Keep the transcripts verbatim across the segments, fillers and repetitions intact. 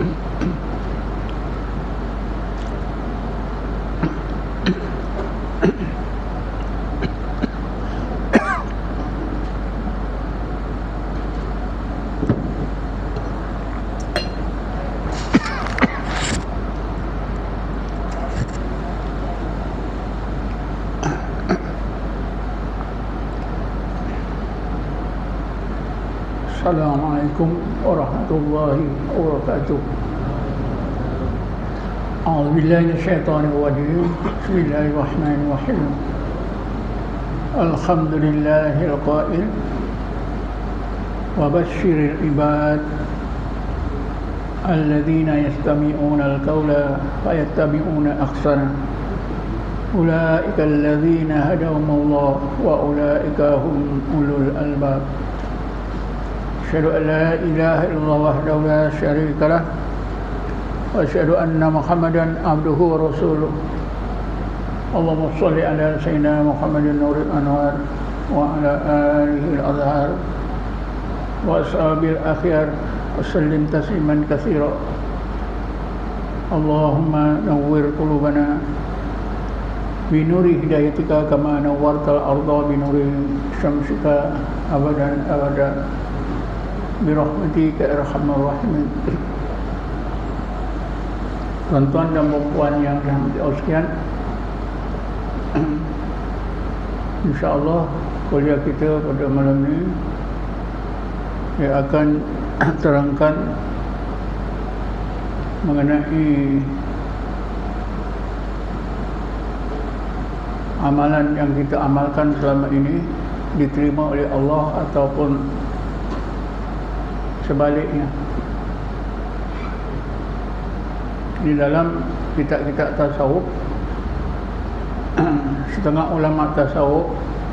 Assalamualaikum warahmatullahi wabarakatuh. A'udzubillahi minasyaitonir rajim. Bismillahirrahmanirrahim. Alhamdulillahil qail wa basyiril ibad alladzina yastami'una al-qawla fayattabi'una ahsana. Ulaika alladzina hadahumullah wa ulaika hum ulul albab. أشهد أن لا إله إلا الله وحده لا شريك له وأشهد أن محمدا عبده ورسوله اللهم صل على سيدنا محمد نور الأنوار وعلى آله الأطهار وأصحابه الأخيار وسلم تسليما كثيرا اللهم نور قلوبنا بنور هدايتك كما نورت الأرض بنور شمسك أبدا أبدا birahmatika arhamar rahimin. Tuan-tuan dan puan yang dirahmati Allah sekalian, insya-Allah kuliah kita pada malam ini saya akan terangkan mengenai amalan yang kita amalkan selama ini diterima oleh Allah ataupun sebaliknya. Di dalam kitab-kitab tasawuf, setengah ulama tasawuf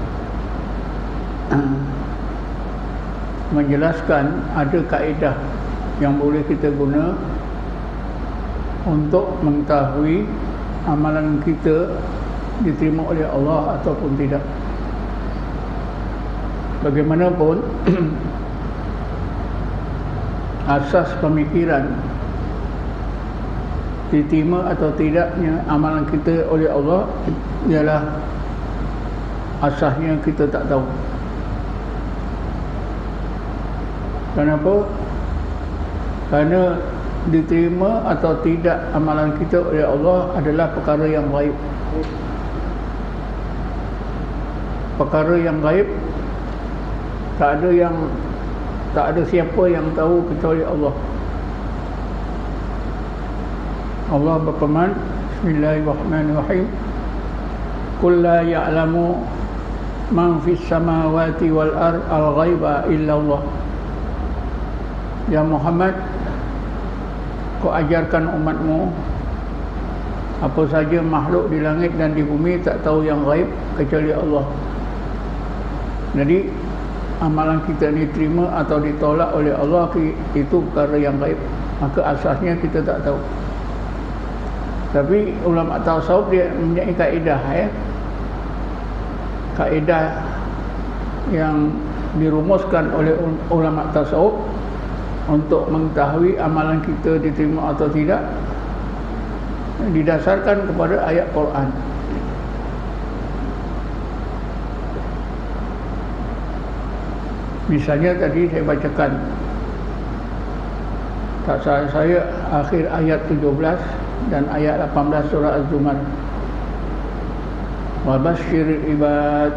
menjelaskan ada kaedah yang boleh kita guna untuk mengetahui amalan kita diterima oleh Allah ataupun tidak. Bagaimanapun asas pemikiran diterima atau tidaknya amalan kita oleh Allah ialah asasnya kita tak tahu. Kenapa? Kerana diterima atau tidak amalan kita oleh Allah adalah perkara yang gaib. Perkara yang gaib, tak ada yang Tak ada siapa yang tahu kecuali Allah. Allah berfirman, Bismillahirrahmanirrahim. Qul la ya'lamu man fis samawati wal ard al-ghaiba illa Allah. Ya Muhammad, kau ajarkan umatmu, apa saja makhluk di langit dan di bumi tak tahu yang gaib kecuali Allah. Jadi amalan kita diterima atau ditolak oleh Allah itu perkara yang gaib, maka asasnya kita tak tahu. Tapi ulama tasawuf dia mempunyai kaedah ya. Kaedah yang dirumuskan oleh ulama tasawuf untuk mengetahui amalan kita diterima atau tidak didasarkan kepada ayat Quran. Misalnya tadi saya bacakan, tak salah saya, akhir ayat tujuh belas dan ayat lapan belas surah Az-Zumar. Wa basyiril ibad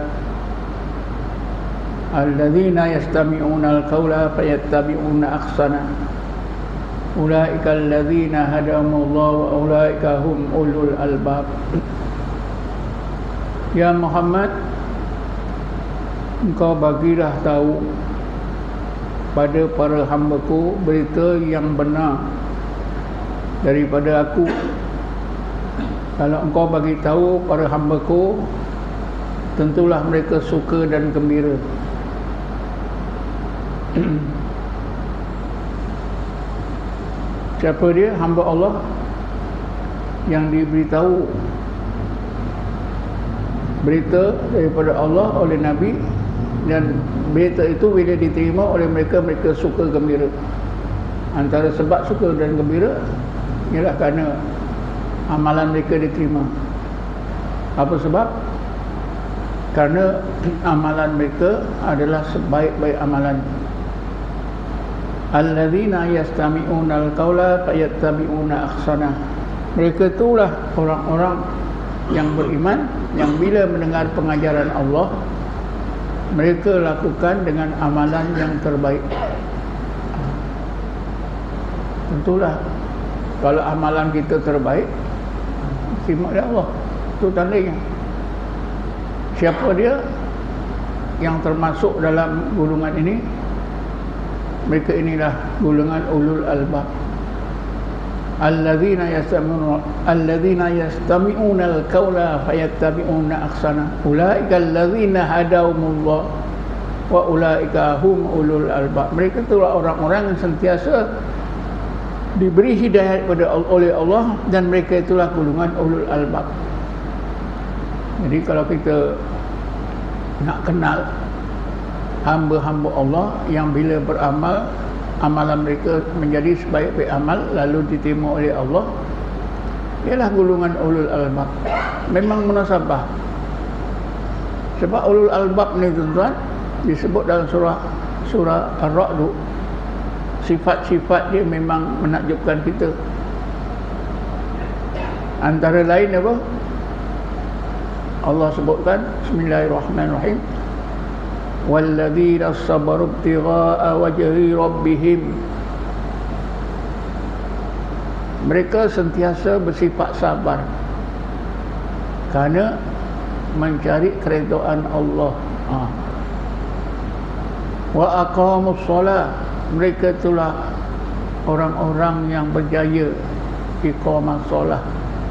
alladzina yastami'una al-qawla fayattabi'una ahsana. Ulaika alladzina hadahumullah wa ulaika hum ulul albab. Ya Muhammad, engkau bagilah tahu pada para hamba-Ku berita yang benar daripada Aku. Kalau engkau bagi tahu para hamba-Ku, tentulah mereka suka dan gembira. Siapa dia? Hamba Allah yang diberitahu berita daripada Allah oleh Nabi, dan berita itu bila diterima oleh mereka, mereka suka gembira. Antara sebab suka dan gembira ialah kerana amalan mereka diterima. Apa sebab? Kerana amalan mereka adalah sebaik-baik amalan. Alladzina yastami'una al-qawla fayattabi'una ahsana. Mereka itulah orang-orang yang beriman, yang bila mendengar pengajaran Allah, mereka lakukan dengan amalan yang terbaik. Tentulah kalau amalan kita terbaik, terima oleh Allah. Itu tandanya. Siapa dia yang termasuk dalam golongan ini? Mereka inilah golongan ulul albab. Alladzina yastami'una alladzina yastami'una al-qawla fayattabi'una ahsana. Ulaika alladzina hadahumullah wa ulaika hum ulul albab. Mereka itulah orang-orang yang sentiasa diberi hidayah kepada oleh Allah, dan mereka itulah golongan ulul albab. Jadi kalau kita nak kenal hamba-hamba Allah yang bila beramal, amalan mereka menjadi sebaik-baik amal lalu diterima oleh Allah, ialah golongan ulul albab. Memang munasabah. Sebab ulul albab ni tuan-tuan disebut dalam surah surah Ar-Ra'd. Sifat-sifat dia memang menakjubkan kita. Antara lain apa? Allah sebutkan, Bismillahirrahmanirrahim, walladzina sabaru ibtigha'a wajhi rabbihim. Mereka sentiasa bersifat sabar kerana mencari keredaan Allah. Ha. Wa aqamus shalah. Mereka itulah orang-orang yang berjaya iqamah solah.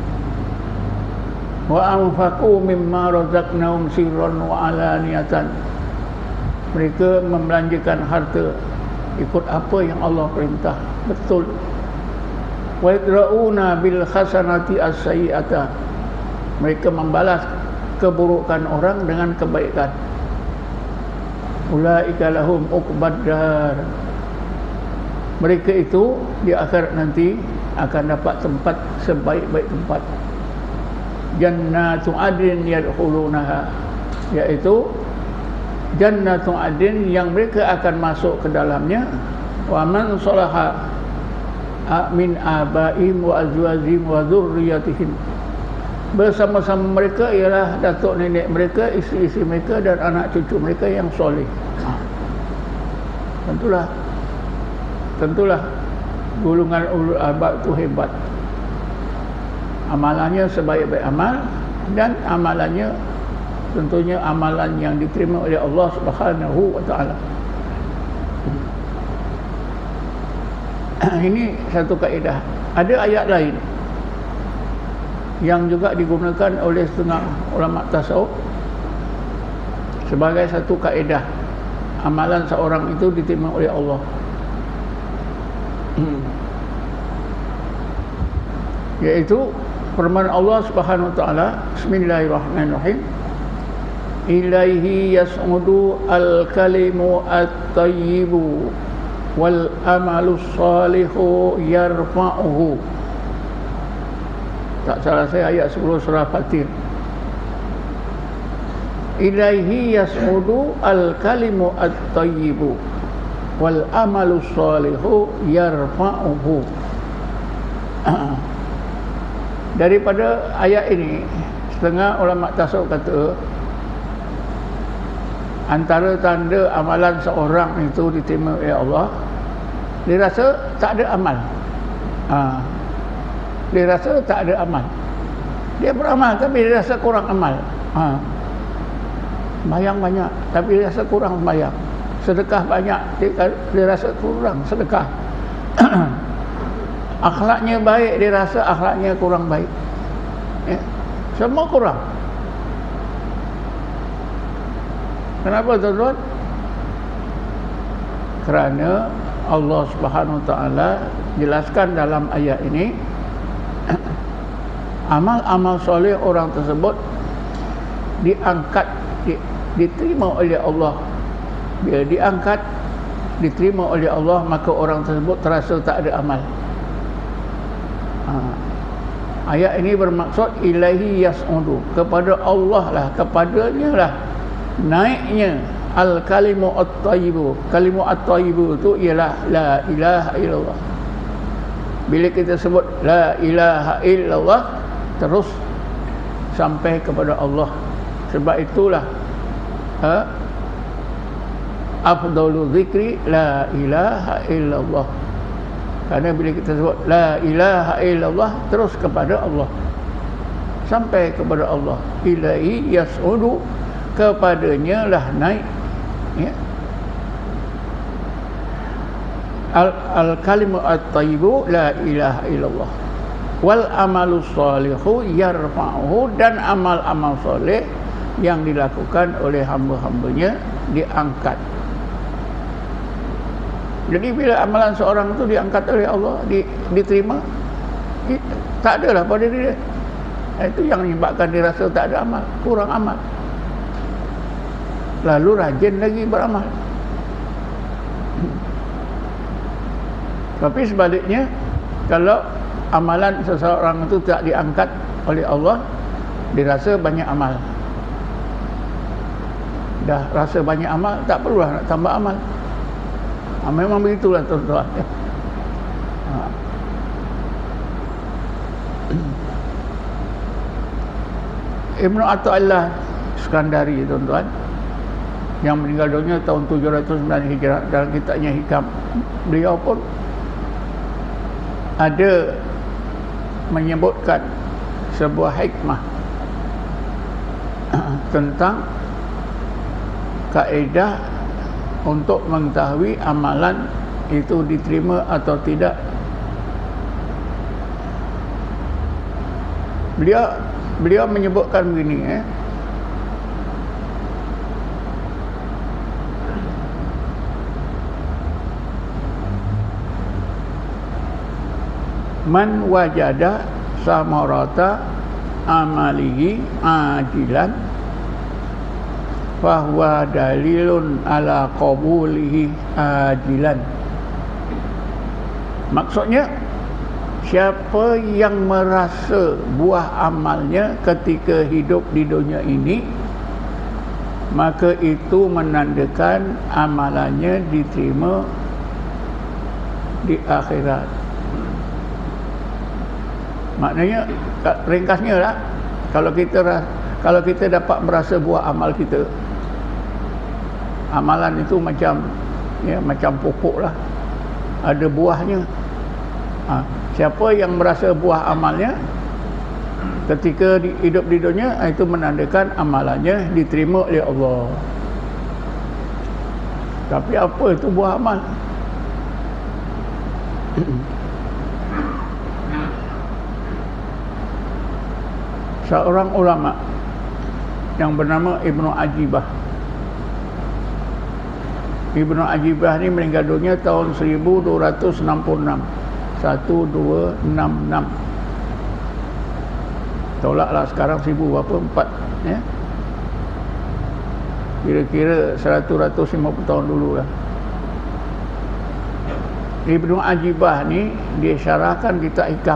Wa anfaqu mimma razaqnahum sirran wa alaniyatan. Mereka membelanjakan harta ikut apa yang Allah perintah, betul. Wa yadra'una bil hasanati as-sayyi'ata. Mereka membalas keburukan orang dengan kebaikan. Ulaika lahum uqbad dar. Mereka itu di akhirat nanti akan dapat tempat sebaik-baik tempat. Jannatu adin yadkhulunaha, iaitu Jannatu adin yang mereka akan masuk ke dalamnya. Wa man salaha min abaihim wa azwajihim wa dzurriyyatihim. Bersama-sama mereka ialah datuk nenek mereka, isteri-isteri mereka dan anak cucu mereka yang soleh. Tentulah Tentulah golongan ulul albab itu hebat. Amalannya sebaik-baik amal, dan amalannya tentunya amalan yang diterima oleh Allah Subhanahu wa taala. Ini satu kaedah. Ada ayat lain yang juga digunakan oleh setengah ulama tasawuf sebagai satu kaedah amalan seorang itu diterima oleh Allah. Hmm. Yaitu firman Allah Subhanahu wa taala, Bismillahirrahmanirrahim, ilaihi yas'udu al-kalimu at-tayyibu wal amalu salihu yarfa'uhu. Tak salah saya ayat sepuluh surah Fatir. Ilaihi yas'udu al-kalimu at-tayyibu wal amalu salihu yarfa'uhu. Daripada ayat ini, setengah ulama tasawuf kata antara tanda amalan seorang itu diterima oleh Allah, dia rasa tak ada amal. Ha. Dia rasa tak ada amal. Dia beramal tapi dia rasa kurang amal. Ha. Sembahyang banyak tapi dia rasa kurang sembahyang. Sedekah banyak, dia, dia rasa kurang sedekah. Akhlaknya baik, dia rasa akhlaknya kurang baik. Ya. Semua kurang. Kenapa tuan-tuan? Kerana Allah Subhanahu wa taala jelaskan dalam ayat ini, amal-amal soleh orang tersebut diangkat, di, diterima oleh Allah. Bila diangkat, diterima oleh Allah, maka orang tersebut terasa tak ada amal. Ha. Ayat ini bermaksud ilahi yas'udu, kepada Allah lah, kepadanya lah naiknya al-kalimu at-tayyibu. Kalimu at-tayyibu itu ialah la ilaha illallah. Bila kita sebut la ilaha illallah, terus sampai kepada Allah. Sebab itulah ha, afdalu zikri la ilaha illallah. Kerana bila kita sebut la ilaha illallah, terus kepada Allah, sampai kepada Allah. Ilahi yas'udu, kepadanya lah naik, ya. Al-kalimu at-tayyibu la ilaha illallah. Wal amalu salihu yarfa'uhu, dan amal-amal soleh yang dilakukan oleh hamba-hambanya diangkat. Jadi bila amalan seorang itu diangkat oleh Allah, di, diterima, tak adalah pada dia. Itu yang menyebabkan dia rasa tak ada amal, kurang amal. Lalu rajin lagi beramal. Tapi sebaliknya, kalau amalan seseorang itu tak diangkat oleh Allah, dirasa banyak amal. Dah rasa banyak amal, tak perlulah nak tambah amal. Ha, memang begitulah tuan-tuan. Ha. Ibnu Athaillah Skandari, tuan-tuan, yang meninggal dunia tahun tujuh ratus sembilan Hijrah, dalam kitabnya Hikam, beliau pun ada menyebutkan sebuah hikmah tentang kaedah untuk mengetahui amalan itu diterima atau tidak. Beliau beliau menyebutkan begini, eh man wajada samarata amalihi ajilan fahuwa dalilun ala qabulihi ajilan. Maksudnya, siapa yang merasa buah amalnya ketika hidup di dunia ini, maka itu menandakan amalannya diterima di akhirat. Maknanya, ringkasnya lah, kalau kita kalau kita dapat merasa buah amal kita, amalan itu macam, ya, macam pokok lah, ada buahnya. Ha, siapa yang merasa buah amalnya ketika di, hidup di dunia, itu menandakan amalannya diterima oleh Allah. Tapi apa itu buah amal? Seorang ulama yang bernama Ibnu Ajibah. Ibnu Ajibah ni meninggal dunia tahun seribu dua ratus enam puluh enam. seribu dua ratus enam puluh enam. Tolaklah sekarang seribu berapa? Empat, ya. Kira-kira seratus lima puluh tahun dulu lah. Ibnu Ajibah ni dia syarahkan kitab Hikam.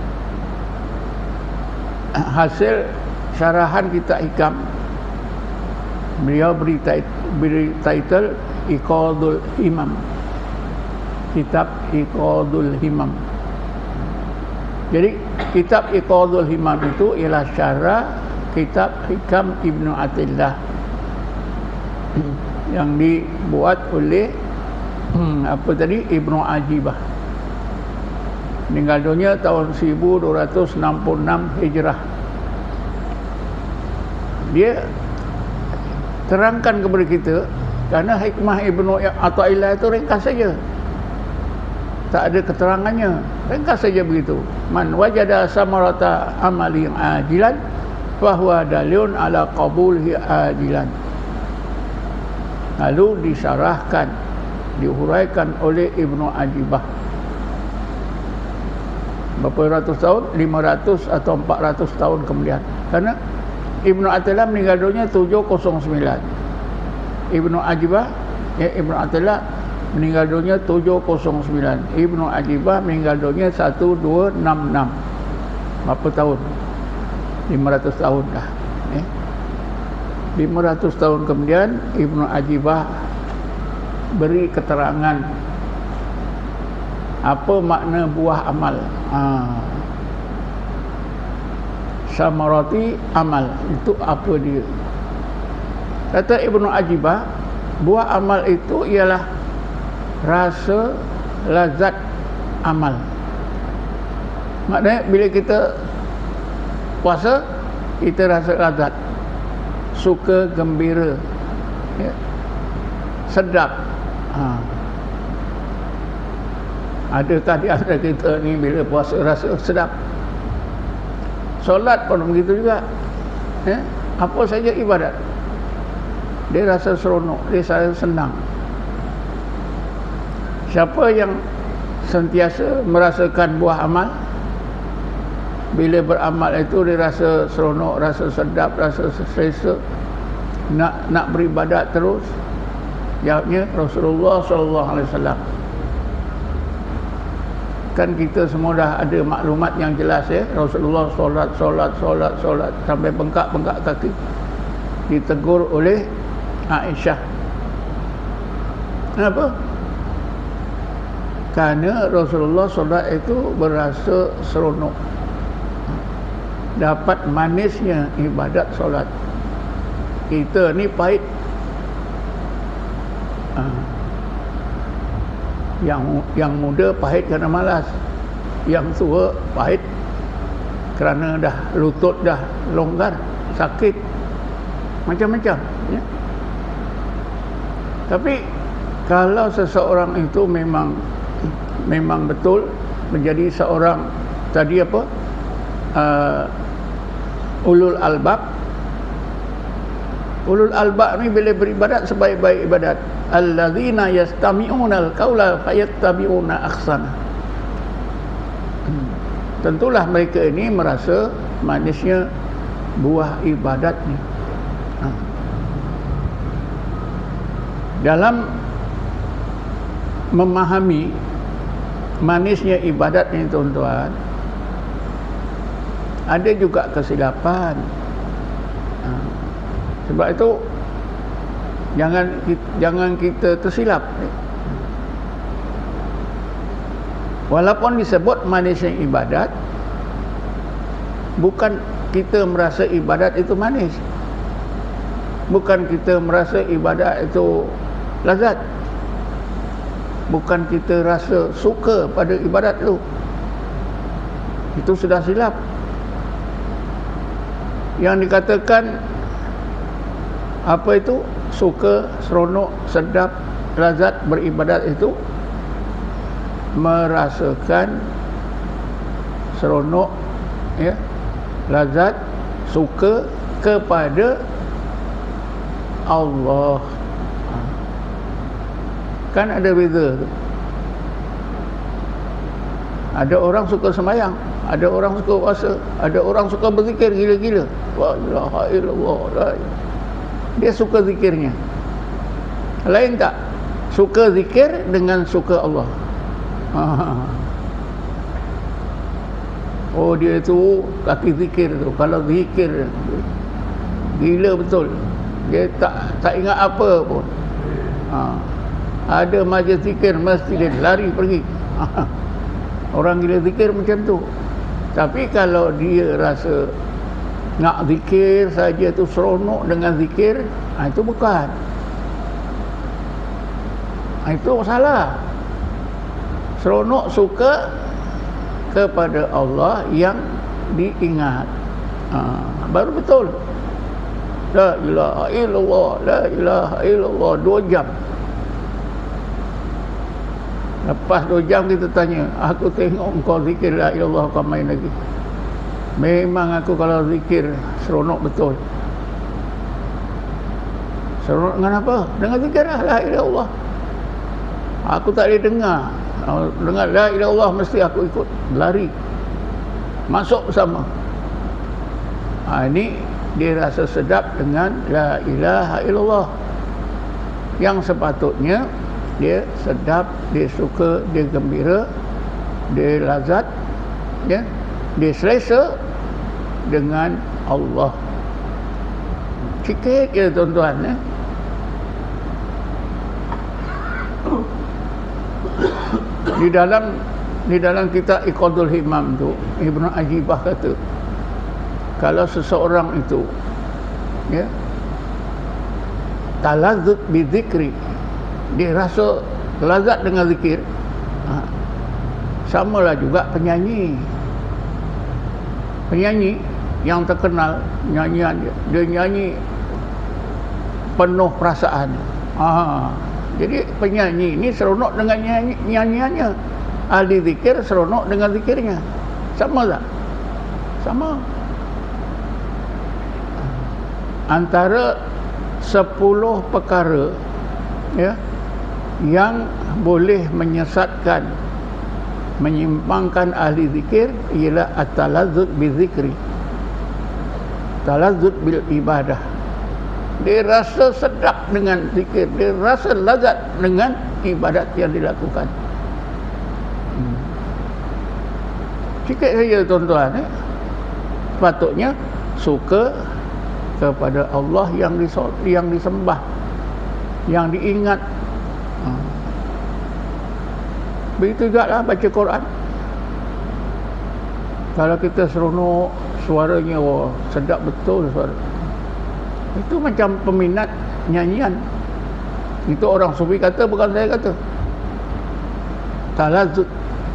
Hasil syarahan kitab Hikam, beliau beri, beri title Iqadul Himam. Kitab Iqadul Himam. Jadi kitab Iqadul Himam itu ialah syarah kitab Hikam Ibnu Athaillah yang dibuat oleh hmm, apa tadi Ibnu Ajibah. Meninggal dunia tahun seribu dua ratus enam puluh enam Hijrah. Dia terangkan kepada kita, kerana hikmah Ibnu Athaillah itu ringkas saja, tak ada keterangannya, ringkas saja begitu. Man wajada samarata amali ajilan fahuwa dalilun ala qabulhi ajilan. Lalu disyarahkan, dihuraikan oleh Ibnu Ajibah. Berapa ratus tahun? lima ratus atau empat ratus tahun kemudian. Kerana Ibnu Athaillah meninggal dunia tujuh ratus sembilan. Ibnu Ajibah, ya, Ibnu Athaillah meninggal dunia tujuh kosong sembilan. Ibnu Ajibah meninggal dunia seribu dua ratus enam puluh enam. Berapa tahun? lima ratus tahun dah. Eh? lima ratus tahun kemudian Ibnu Ajibah beri keterangan apa makna buah amal. Ha. Samarati amal itu apa dia? Kata Ibnu Ajibah, buah amal itu ialah rasa lazat amal. Maknanya bila kita puasa, kita rasa lazat, suka, gembira, ya, sedap. Ha. Adakah di antara kita ni bila puasa rasa sedap? Solat pun begitu juga, ya? Apa saja ibadat, dia rasa seronok, dia rasa senang. Siapa yang sentiasa merasakan buah amal, bila beramal itu dia rasa seronok, rasa sedap, rasa selesa, nak nak beribadat terus. Jawabnya Rasulullah sallallahu alaihi wasallam. Kan kita semua dah ada maklumat yang jelas, ya. Rasulullah solat, solat, solat, solat sampai bengkak-bengkak kaki. Ditegur oleh Aisyah. Kenapa? Kerana Rasulullah solat itu berasa seronok, dapat manisnya ibadat solat. Kita ni pahit. Ha. Yang yang muda pahit kerana malas, yang tua pahit kerana dah lutut dah longgar, sakit, macam-macam, ya. Tapi kalau seseorang itu memang memang betul menjadi seorang tadi apa uh, ulul albab. Ulul albab ni bila beribadat sebaik-baik ibadat, alladzina yastami'una al-qaula fayattabi'una ahsana. Hmm. Tentulah mereka ini merasa manisnya buah ibadat ni. Hmm. Dalam memahami manisnya ibadat ni, tuan-tuan, ada juga kesilapan. Hmm. Sebab itu jangan jangan kita tersilap. Walaupun disebut manisnya ibadat, bukan kita merasa ibadat itu manis, bukan kita merasa ibadat itu lazat, bukan kita rasa suka pada ibadat itu. Itu sudah silap. Yang dikatakan apa itu suka, seronok, sedap, lazat beribadat itu merasakan seronok, ya, lazat, suka kepada Allah. Kan ada beza tu. Ada orang suka sembahyang, ada orang suka puasa, ada orang suka berzikir gila-gila. La ilaha illallah, la ilaha. Dia suka zikirnya. Lain tak? Suka zikir dengan suka Allah. Ha. Oh, dia tu kaki zikir tu. Kalau zikir gila betul. Dia tak tak ingat apa pun. Ha. Ada majlis zikir mesti dia lari pergi. Ha. Orang gila zikir macam tu. Tapi kalau dia rasa nak zikir saja tu seronok dengan zikir, ha, itu bukan. Ha, itu salah. Seronok suka kepada Allah yang diingat, ha, baru betul. La ilaha illallah, la ilaha illallah, dua jam. Lepas dua jam kita tanya, aku tengok engkau zikir la ilallah, kau main lagi. Memang aku kalau zikir seronok betul. Seronok dengan apa? Dengan zikir lah, la ilaha illallah. Aku tak boleh dengar. Dengar la ilaha illallah mesti aku ikut, lari, masuk bersama. Ha, ini dia rasa sedap dengan la ilaha illallah. Yang sepatutnya dia sedap, dia suka, dia gembira, dia lazat, ya, dia selesa dengan Allah. Sikit je tuan-tuan, ya. Di dalam di dalam kitab Iqadul Himam tu, Ibnu Ajibah kata, kalau seseorang itu, ya, talazzut bi zikri, dia rasa lazat dengan zikir, ha, samalah juga penyanyi. Penyanyi yang terkenal, nyanyian dia, dia nyanyi penuh perasaan. Ha, jadi penyanyi ini seronok dengan nyanyi, nyanyiannya. Ahli zikir seronok dengan zikirnya. Sama tak? Sama. Antara sepuluh perkara, ya, yang boleh menyesatkan, menyimpangkan ahli zikir ialah at-talazzut bi zikri, talazzut bil ibadah. Dia rasa sedap dengan zikir, dia rasa lazat dengan ibadat yang dilakukan. hmm. Sikit saja tuan-tuan, eh? Sepatutnya suka kepada Allah yang disol, yang disembah, yang diingat. hmm. Begitu juga lah baca Quran. Kalau kita seronok, suaranya, wah, sedap betul suara. Itu macam peminat nyanyian. Itu orang sufi kata, bukan saya kata. Talazzut.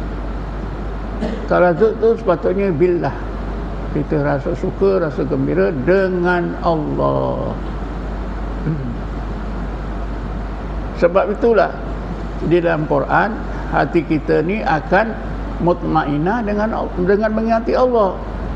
Talazzut tu sepatutnya billah. Kita rasa suka, rasa gembira dengan Allah. Sebab itulah di dalam Quran, hati kita ni akan mutmainah dengan dengan mengingati Allah.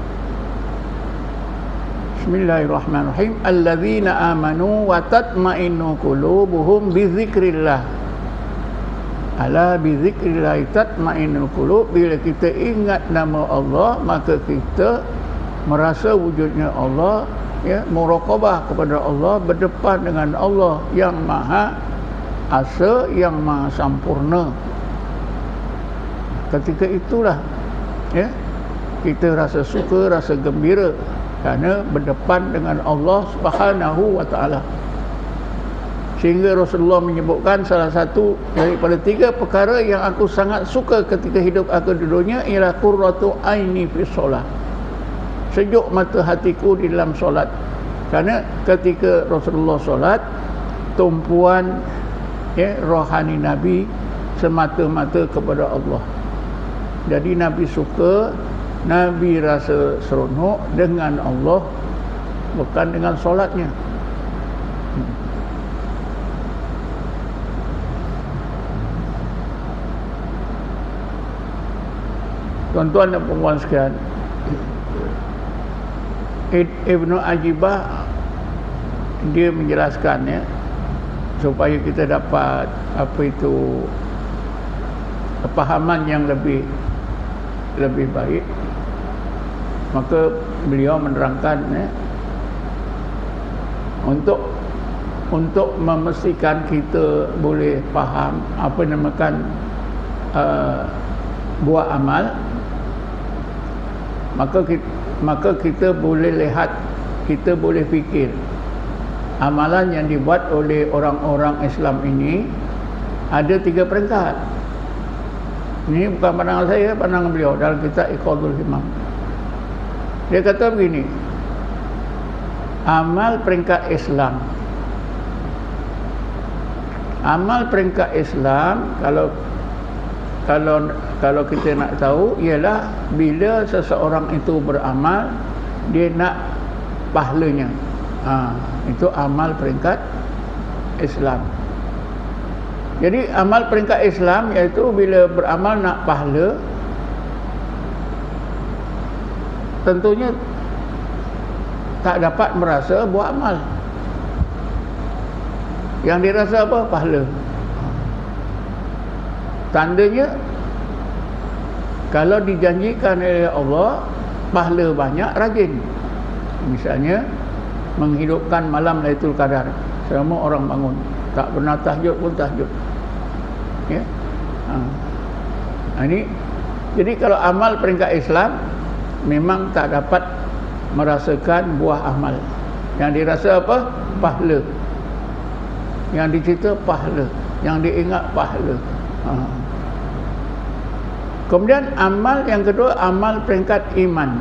Bismillahirrahmanirrahim. Alladzina amanu wa tatma'innu qulubuhum bi dzikrillah. Ala bi dzikrillah tatma'innul qulub. Bila kita ingat nama Allah, maka kita merasa wujudnya Allah, ya, muraqabah kepada Allah, berdepan dengan Allah yang Maha Asa, yang Maha Sampurna. Ketika itulah, ya, kita rasa suka, rasa gembira kerana berdepan dengan Allah Subhanahu wa taala. Sehingga Rasulullah menyebutkan salah satu daripada tiga perkara yang aku sangat suka ketika hidup aku di dunia ialah qurratu aini fi solat. Sejuk mata hatiku di dalam solat. Kerana ketika Rasulullah solat, tumpuan, ya, rohani Nabi semata-mata kepada Allah. Jadi Nabi suka, Nabi rasa seronok dengan Allah, bukan dengan solatnya. hmm. Tuan-tuan dan puan sekalian, Ibnu Ajibah dia menjelaskan, ya, supaya kita dapat apa itu kepahaman yang lebih lebih baik, maka beliau menerangkan, ya, untuk untuk memastikan kita boleh faham apa namakan uh, buah amal, maka kita, maka kita boleh lihat, kita boleh fikir amalan yang dibuat oleh orang-orang Islam ini ada tiga peringkat. Ini bukan pandangan saya, pandangan beliau dalam kitab Iqadul Himam. Dia kata begini, amal peringkat Islam, amal peringkat Islam, kalau kalau kalau kita nak tahu, ialah bila seseorang itu beramal, dia nak pahalanya. Ha, itu amal peringkat Islam. Jadi amal peringkat Islam iaitu bila beramal nak pahala, tentunya tak dapat merasa buat amal. Yang dirasa apa? Pahala. Tandanya kalau dijanjikan oleh Allah pahala banyak, rajin. Misalnya menghidupkan malam Lailatul Qadar, semua orang bangun, tak pernah tahajud pun tahajud. Ya. Ha. Ini jadi kalau amal peringkat Islam memang tak dapat merasakan buah amal. Yang dirasa apa? Pahala. Yang dicerita pahala, yang diingat pahala. Ha. Kemudian amal yang kedua, amal peringkat iman.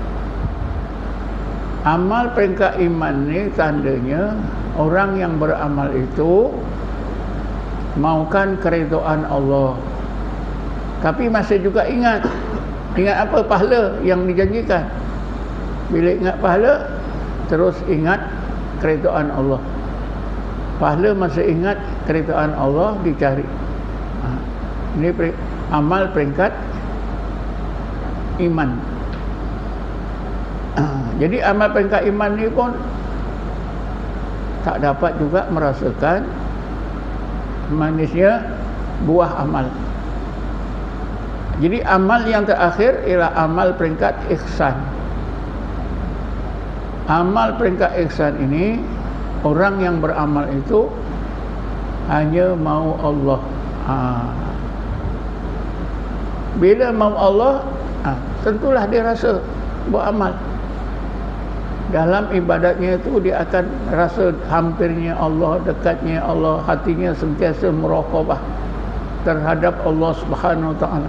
Amal peringkat iman ni tandanya orang yang beramal itu maukan keridhaan Allah. Tapi masih juga ingat. Ingat apa? Pahala yang dijanjikan. Bila ingat pahala, terus ingat keridhaan Allah. Pahala masih ingat keridhaan Allah dicari. Ha. Ini amal peringkat iman. Ha. Jadi amal peringkat iman ni pun tak dapat juga merasakan manisnya buah amal. Jadi amal yang terakhir ialah amal peringkat ihsan. Amal peringkat ihsan ini, orang yang beramal itu hanya mau Allah. Ha. Bila mau Allah, ha, tentulah dia rasa buat amal. Dalam ibadatnya itu dia akan rasa hampirnya Allah, dekatnya Allah, hatinya sentiasa muraqabah terhadap Allah Subhanahu Wa Taala.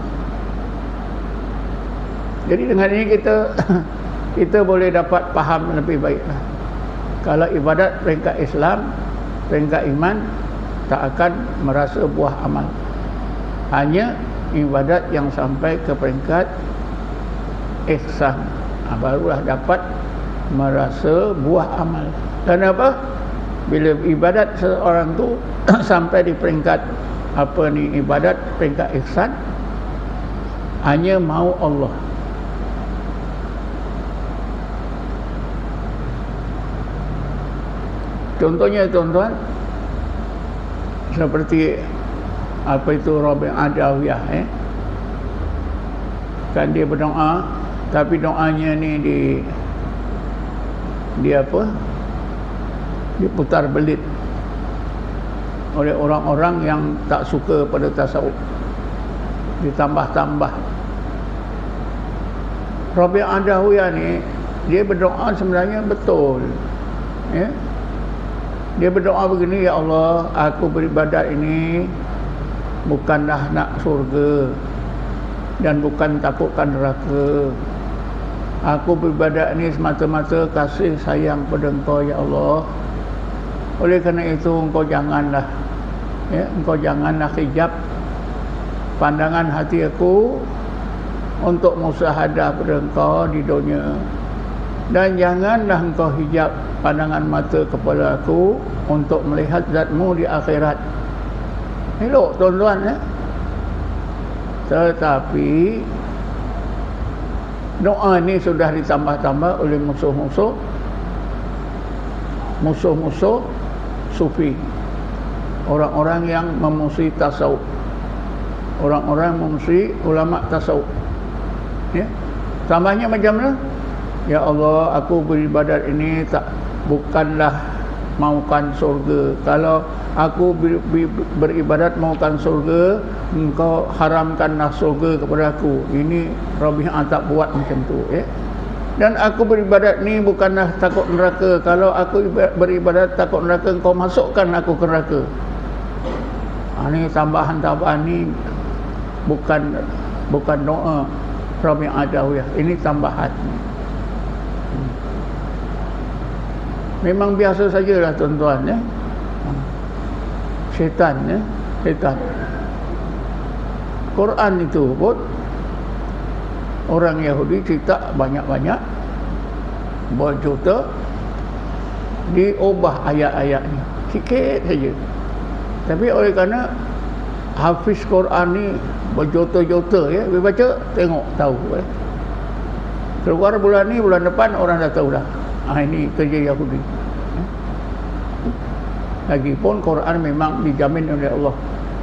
Jadi dengan ini kita kita boleh dapat faham lebih baiklah. Kalau ibadat peringkat Islam, peringkat iman, tak akan merasa buah amal. Hanya ibadat yang sampai ke peringkat ihsan, ha, barulah dapat merasa buah amal. Kenapa? Bila ibadat seorang tu sampai di peringkat apa ni, ibadat peringkat ihsan, hanya mau Allah. Contohnya tuan-tuan, seperti apa itu Rabi' Adawiyah, eh? Kan dia berdoa, tapi doanya ni di dia apa? Diputar belit oleh orang-orang yang tak suka pada tasawuf. Ditambah-tambah. Rabi' Adawiyah ni dia berdoa sebenarnya betul. Ya. Dia berdoa begini, ya Allah, aku beribadat ini bukanlah nak surga dan bukan takutkan neraka. Aku beribadat ini semata-mata kasih sayang pada Engkau, ya Allah. Oleh kerana itu Engkau janganlah, ya, Engkau janganlah hijab pandangan hati aku untuk musyahadah pada Engkau di dunia, dan janganlah Engkau hijab pandangan mata kepala aku untuk melihat zat-Mu di akhirat. Elok tuan-tuan, ya. Tetapi doa ini sudah ditambah-tambah oleh musuh-musuh musuh-musuh sufi, orang-orang yang memusuhi tasawuf, orang-orang yang memusuhi ulama tasawuf, ya. Tambahnya macam mana? Ya Allah, aku beribadat ini tak bukanlah maukan surga. Kalau aku ber, ber, beribadat maukan surga, Engkau haramkanlah surga kepada aku. Ini Rabi'ah tak buat macam tu, ya. Dan aku beribadat ni bukanlah takut neraka. Kalau aku beribadat takut neraka, Engkau masukkan aku ke neraka. Ha, ni tambahan-tambahan ni bukan bukan doa Rabi'ah Adawiyah. Ini tambahan. Memang biasa sajalah tuan-tuan, ya. Syaitan, ya, syaitan. Quran itu pun orang Yahudi cerita banyak-banyak, berjuta, diubah ayat-ayatnya sikit saja. Tapi oleh kerana hafiz Quran ni berjuta-juta, ya, dia baca, tengok, tahu, ya. Keluar bulan ni, bulan depan orang dah tahu dah. Ah, ini kerja Yahudi. Lagipun Quran memang dijamin oleh Allah.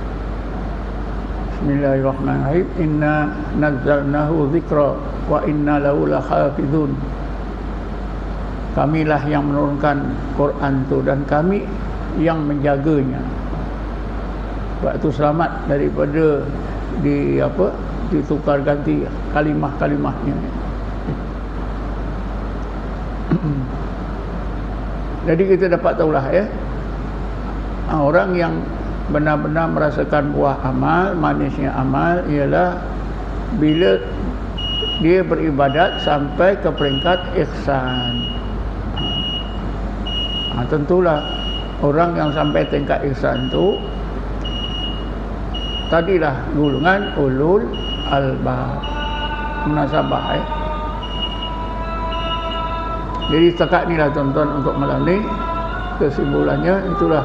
Bismillahirrahmanirrahim. Inna nazzalnahu dzikra wa inna lahu lahafizun. Kamilah yang menurunkan Quran itu dan kami yang menjaganya. sebab tu selamat daripada di apa ditukar ganti kalimah-kalimahnya. Jadi kita dapat tahulah ya, orang yang benar-benar merasakan buah amal, manisnya amal ialah bila dia beribadat sampai ke peringkat ihsan. Ha, tentulah orang yang sampai tingkat ihsan tu tadilah golongan ulul albab, munasabah eh. Jadi setakat ni lah tuan-tuan untuk malam ni, kesimpulannya itulah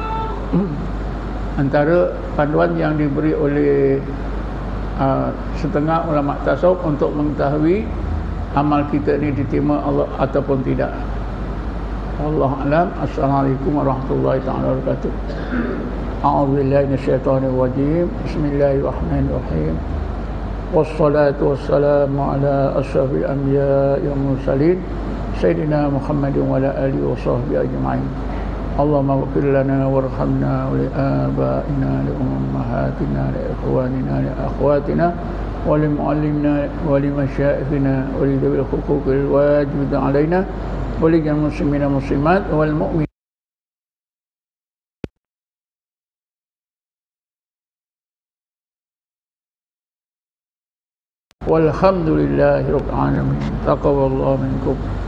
antara panduan yang diberi oleh uh, setengah ulama tasawuf untuk mengetahui amal kita ni diterima Allah ataupun tidak. Wallahu a'lam. Assalamualaikum warahmatullahi taala wabarakatuh. A'udzubillahi minasyaitonir rajim. Bismillahirrahmanirrahim. Wassalatu wassalamu ala asyrafil anbiya'i wal mursalin Sayyidina Muhammadin wa ala alihi wa sahbihi ajma'in. Allahumma ighfir lana warhamna wa li abaina li ummahatina li ikhwanina li akhwatina wa li muallimina wa li masyayikhina wa li dhawil huquqil wajibin alaina wa li jami'il muslimina muslimat wal mu'min. Walhamdulillahi rabbil alamin. Taqabbalallahu minkum.